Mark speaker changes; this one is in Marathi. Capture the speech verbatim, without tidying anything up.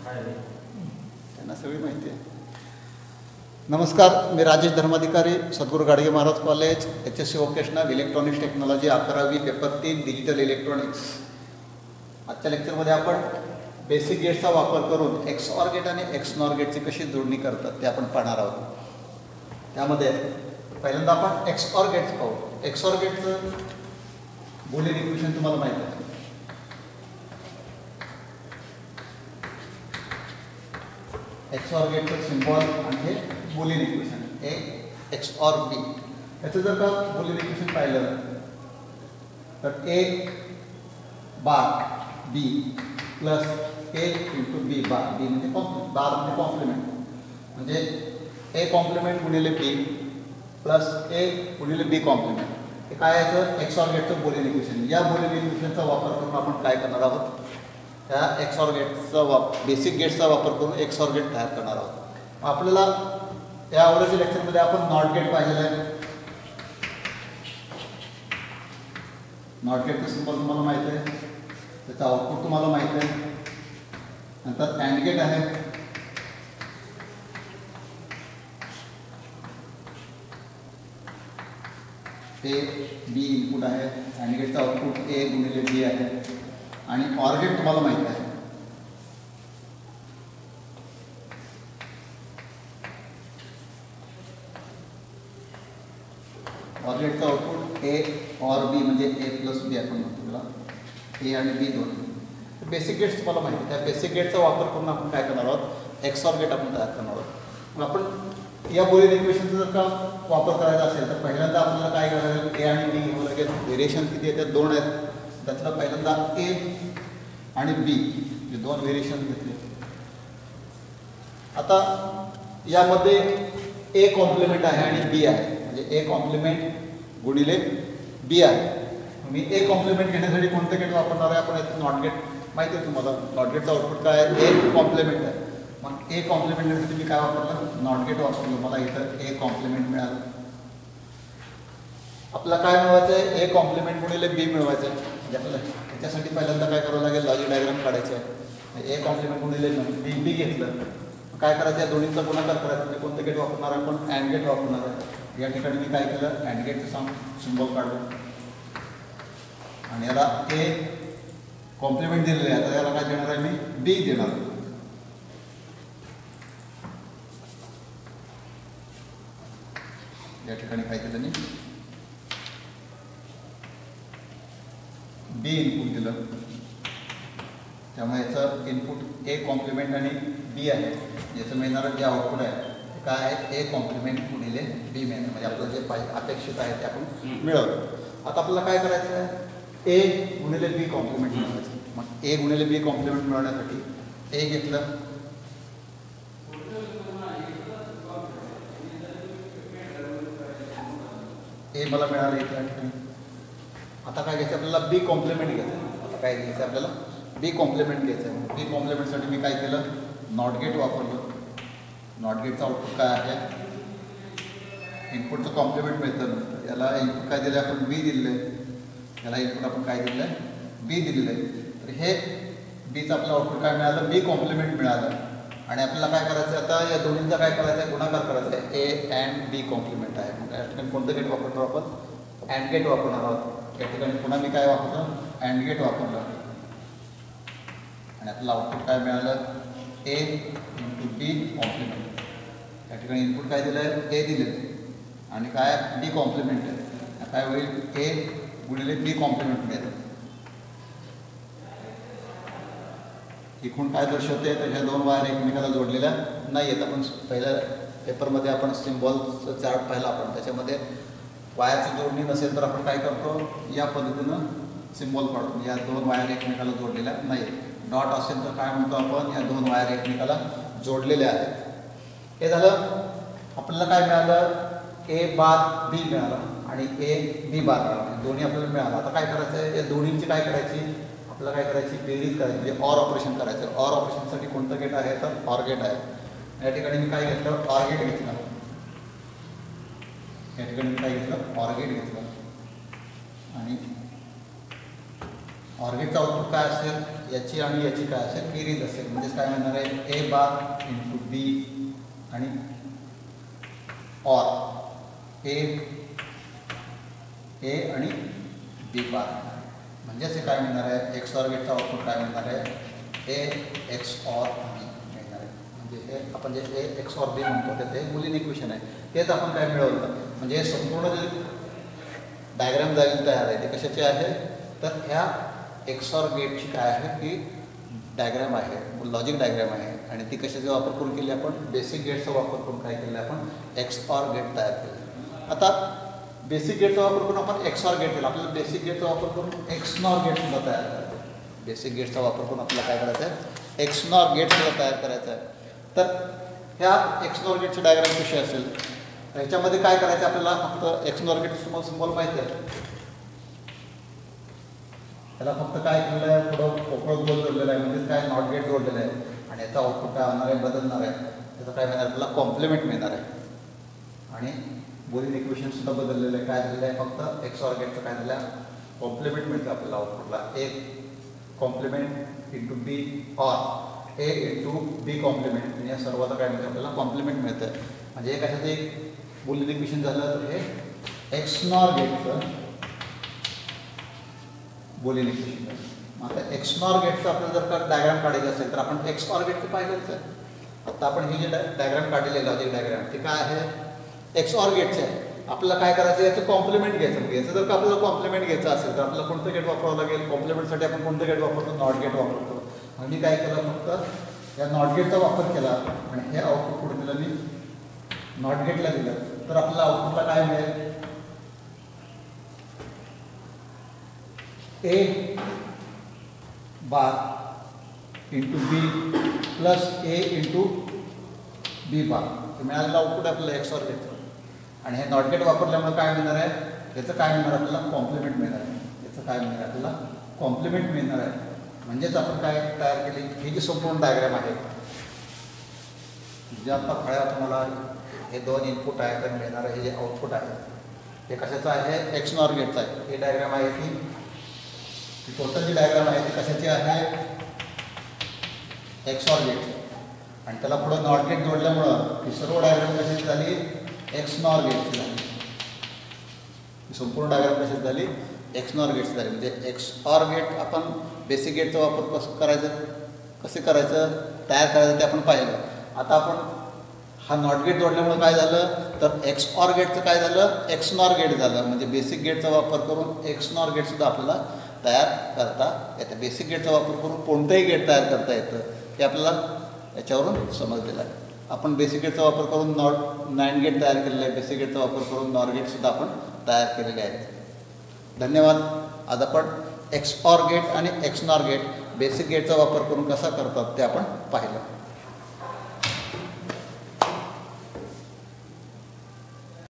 Speaker 1: त्यांना सगळी माहिती आहे. नमस्कार, मी Rajesh Dharmadhikari, Sadguru Gadge Maharaj college, H S C vocational electronics technology, अकरावी पेपर तीन, डिजिटल इलेक्ट्रॉनिक्स. आजच्या लेक्चरमध्ये आपण बेसिक गेट्सचा वापर करून एक्स ऑर गेट आणि एक्स नॉर गेटची कशी जोडणी करतात ते आपण पाहणार आहोत. त्यामध्ये पहिल्यांदा आपण एक्स ऑर गेट्स पाहू. एक्स ऑर गेटचं बुलियन इक्वेशन तुम्हाला माहिती आहे. एक्स ऑर गेटचं सिम्बॉल आणि हे Boolean equation A XOR B. याचं जर का बुलियन इक्वेशन पाहिलं तर ए बार बी प्लस ए इंटू बी बार. बी म्हणजे कॉम्प्लिमेंट, बार म्हणजे कॉम्प्लिमेंट, म्हणजे ए कॉम्प्लिमेंट गुणिले बी प्लस ए गुणिले बी कॉम्प्लिमेंट. हे काय याचं एक्स ऑर गेटचं बुलियन इक्वेशन. या बुलियन इक्वेशनचा वापर करून आपण काय करणार आहोत, त्या एक्स ऑर गेटचा वाप बेसिक गेट्सचा वापर करून एक्स ऑर गेट तयार करणार आहोत. आपल्याला या अगोदरच्या लेक्चरमध्ये आपण नॉट गेट पाहिलेलं आहे. नॉट गेटचं सिम्बॉल तुम्हाला माहिती आहे, त्याचं आउटपुट तुम्हाला माहिती आहे. नंतर अँड गेट आहे. ए बी इनपुट आहे. अँड गेटचं आउटपुट ए गुणिले बी आहे. आणि ऑर गेट तुम्हाला माहिती आहे. ऑर गेटचं आउटपुट ए ऑर बी म्हणजे ए प्लस बी आपण म्हणतो त्याला, ए आणि बी दोन. बेसिक गेट्स तुम्हाला माहिती आहे. त्या बेसिक गेटचा वापर करून आपण काय करणार आहोत, एक्स ऑर गेट आपण तयार करणार आहोत. मग आपण या बुलियन इक्वेशनचा जर का वापर करायचा असेल तर पहिल्यांदा आपल्याला काय करायला लागेल, ए आणि बी घ्यावं लागेल. व्हेरिएशन किती आहेत, दोन आहेत. त्यातलं पहिल्यांदा ए आणि बी हे दोन व्हेरिएशन घेतले. आता यामध्ये ए कॉम्प्लिमेंट आहे आणि बी आहे, म्हणजे ए कॉम्प्लिमेंट गुणिले बी आहे. मी ए कॉम्प्लिमेंट घेण्यासाठी कोणतं गेट वापरणार आहे, आपण याचं नॉट गेट माहिती आहे तुम्हाला. नॉट गेटचं आउटपुट काय आहे, ए कॉम्प्लिमेंट आहे. मग ए कॉम्प्लिमेंट घेण्यासाठी मी काय वापरलं, नॉट गेट वापरलं. मला इथं ए कॉम्प्लिमेंट मिळालं. आपल्याला काय मिळवायचं आहे, ए कॉम्प्लिमेंट गुणिले बी मिळवायचं आहे. म्हणजे आपल्याला त्याच्यासाठी पहिल्यांदा काय करावं लागेल, लॉजिक डायग्राम काढायचं आहे. ए कॉम्प्लिमेंट गुणिले बी बी घेतलं, काय करायचं आहे, दोन्हीचा गुणाकार करायचा. म्हणजे कोणतं गेट वापरणार आहे, आपण अँड गेट वापरणार आहे. या ठिकाणी मी काय केलं, अँड गेटचं सम सिम्बॉल काढलं आणि याला ए कॉम्प्लिमेंट दिलेलं आहे. आता याला काय देणार आहे, मी बी देणार. या ठिकाणी काय केलं, मी बी इनपुट दिलं. त्यामुळे याचं इनपुट ए कॉम्प्लिमेंट आणि बी आहे. याचं मिळणारं जे आउटपुट आहे ते काय आहे, ए कॉम्प्लिमेंट गुणिले बी मिळणार. म्हणजे आपलं जे पाहिजे अपेक्षित आहे ते आपण मिळवलं. आता आपल्याला काय करायचं आहे, ए गुणिले बी कॉम्प्लिमेंट मिळवायचं. मग ए गुणिले बी कॉम्प्लिमेंट मिळवण्यासाठी ए घेतलं, ए मला मिळालं इथे. आता काय घ्यायचं आपल्याला, बी कॉम्प्लिमेंट घ्यायचं. आता काय घ्यायचं आपल्याला, बी कॉम्प्लिमेंट घ्यायचं आहे. बी कॉम्प्लिमेंटसाठी मी काय केलं, नॉट गेट वापरलं. नॉट गेटचं आउटपुट काय आहे, इनपुटचं कॉम्प्लिमेंट मिळतं. याला इनपुट काय दिलं आहे, आपण बी दिलेलं आहे. याला इनपुट आपण काय दिलेलं आहे, बी दिलेलं आहे. तर हे बीचं आपलं आउटपुट काय मिळालं, बी कॉम्प्लिमेंट मिळालं. आणि आपल्याला काय करायचं आहे, आता या दोन्हींचा काय करायचं आहे, गुणाकार करायचा आहे. ए अँड बी कॉम्प्लिमेंट आहे. मग या ठिकाणी कोणतं गेट वापरतो आपण, अँड गेट वापरणार आहोत. या ठिकाणी पुन्हा मी काय वापरलं, अँड गेट वापरलं. आणि आपल्याला आउटपुट काय मिळालं, ए इंटू बी कॉम्प्लिमेंट. या ठिकाणी इनपुट काय दिलं आहे, ए दिलेलं आहे. आणि काय बी कॉम्प्लिमेंट आहे. काय होईल, ए गुणिले बी कॉम्प्लिमेंट मिळेल. इकडून काय दर्शवते, तर ह्या दोन वायर एकमेकाला जोडलेल्या नाही आहेत. आपण पहिल्या पेपरमध्ये आपण सिम्बॉलचं चार्ट पाहिला आपण, त्याच्यामध्ये वायरची जोडणी नसेल तर आपण काय करतो, या पद्धतीनं सिम्बॉल काढतो. या दोन वायर एकमेकाला जोडलेल्या नाही. डॉट असेल तर काय म्हणतो आपण, या दोन वायर एकमेकाला जोडलेल्या आहेत. हे झालं. आपल्याला काय मिळालं, ए बार बी मिळाला आणि ए बी बार मिळाला. दोन्ही आपल्याला मिळालं. आता काय करायचं आहे, या दोन्हींची काय करायची, आपल्याला काय करायची, बेरीज करायची, म्हणजे ऑर ऑपरेशन करायचं. ऑर ऑपरेशनसाठी कोणतं गेट आहे, तर ऑर गेट आहे. या ठिकाणी मी काय घेतलं, ऑर गेट घेतलं. या ठिकाणी मी काय घेतलं, ऑर गेट घेतलं. आणि ऑर गेटचं आउटपुट काय असेल, याची आणि याची काय असेल, बेरीज असेल. म्हणजेच काय म्हणणार आहे, ए बार इंटू बी आणि ऑर ए ए आणि बी बार. म्हणजेच हे काय मिळणार आहे, एक्स ऑर गेटचा आउटपुट काय मिळणार आहे, ए एक्स ऑर बी मिळणार आहे. म्हणजे हे आपण जे ए एक्स ऑर बी म्हणतो ते बुलियन इक्वेशन आहे, तेच आपण काय मिळवलं. म्हणजे हे संपूर्ण जे डायग्राम झालेली तयार आहे ते कशाचे आहे, तर ह्या एक्स ऑर गेटची काय आहे की डायग्राम आहे, लॉजिक डायग्राम आहे. आणि ती कशाचा वापर करून केली, आपण बेसिक गेटचा वापर करून काय केलं, आपण एक्स ऑर गेट तयार केलं. आता बेसिक गेटचा वापर करून आपण एक्स ऑर गेट केला, आपल्याला बेसिक गेटचा वापर करून एक्स नॉर गेट सुद्धा तयार करायचं आहे. बेसिक गेटचा वापर करून आपल्याला काय करायचं आहे, एक्स नॉर गेट सुद्धा तयार करायचं आहे. तर ह्या एक्स नॉर गेटची डायग्राम कशी असेल, ह्याच्यामध्ये काय करायचं आपल्याला, फक्त एक्स नॉर गेट तुम्हाला सिम्बॉल माहिती आहे, त्याला फक्त काय केलेलं आहे, थोडं पोकळ गोल जोडलेलं आहे. म्हणजे काय, नॉट गेट जोडलेलं आहे. आणि याचा आउटपुट काय होणार आहे, बदलणार आहे. त्याचं काय मिळणार आपल्याला, कॉम्प्लिमेंट मिळणार आहे. आणि बुलियन इक्वेशन सुद्धा बदललेलं आहे. काय झालेलं आहे, फक्त एक्स ऑर गेटचं काय झालं, कॉम्प्लिमेंट मिळतं आपल्याला आउटपुटला. A complement into B or A into B complement. म्हणजे या सर्वांचं काय मिळतं आपल्याला, कॉम्प्लिमेंट मिळतं. म्हणजे हे कशाचं एक बुलियन इक्वेशन झालं, तर हे एक्स नॉर गेटचं बुलियन इक्वेशन आहे. आता एक्स नॉर गेटचं आपल्याला जर का डायग्राम काढायचं असेल तर आपण एक्स ऑर गेटचं पाहिलंच आहे. आता आपण ही जी डायग्राम काढलेली आहे, लॉजिक डायग्राम, ती काय आहे, एक्स ऑर गेटचे आहे. आपल्याला काय करायचं, याचं कॉम्प्लिमेंट घ्यायचं. घ्यायचं जर का आपल्याला कॉम्प्लिमेंट घ्यायचं असेल तर आपल्याला कोणतं गेट वापरावं लागेल, कॉम्प्लिमेंटसाठी आपण कोणतं गेट वापरतो, नॉट गेट वापरतो. आणि मी काय केलं, फक्त या नॉट गेटचा वापर केला आणि हे आउटपुट पुढे दिलं, मी नॉट गेटला दिलं, तर आपल्याला आउटपुटला काय मिळेल, A bar into B plus A into B bar. हे मिळालेलं आउटपुट आपल्याला एक्स ऑर गेटचं. आणि हे नॉट गेट वापरल्यामुळे काय मिळणार आहे, याचं काय मिळणार आपल्याला, कॉम्प्लिमेंट मिळणार आहे. याचं काय मिळणार आपल्याला, कॉम्प्लिमेंट मिळणार आहे. म्हणजेच आपण काय तयार केली, ही जी संपूर्ण डायग्राम आहे, जे आता फळ्या तुम्हाला हे दोन इनपुट आहे तर मिळणार हे जे आउटपुट आहे हे कशाचं आहे, एक्स नॉर गेटचं आहे. ही डायग्राम आहे ती टोटल जी डायग्राम आहे ती कशाची आहे, एक्स ऑर गेटची. आणि त्याला पुढं नॉट गेट जोडल्यामुळं ही सर्व डायग्राम कशाची झाली, एक्स नॉर गेटची झाली. संपूर्ण डायग्राम कशाची झाली, एक्स नॉर गेटची झाली. म्हणजे एक्स ऑर गेट आपण बेसिक गेटचा वापर कसं करायचं, कसे करायचं, तयार करायचं ते आपण पाहिलं. आता आपण हा नॉट गेट जोडल्यामुळे काय झालं, तर एक्स ऑर गेटचं काय झालं, एक्स नॉर गेट झालं. म्हणजे बेसिक गेटचा वापर करून एक्स नॉर गेटसुद्धा आपल्याला तयार करता येतं. बेसिक गेटचा वापर करून कोणतंही गेट तयार करता येतं हे आपल्याला याच्यावरून समजलेलं आहे. आपण बेसिक गेटचा वापर करून नॉट नाईन गेट तयार केलेलं आहे, बेसिक गेटचा वापर करून नॉर गेटसुद्धा आपण तयार केलेले आहेत. धन्यवाद. आज आपण एक्स ऑर गेट आणि एक्स नॉर गेट बेसिक गेटचा वापर करून कसा करतात ते आपण पाहिलं.